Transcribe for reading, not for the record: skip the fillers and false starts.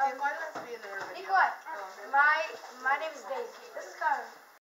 Okay, why do I have to be in their video? Be quiet. My name is Dave. This is Connor.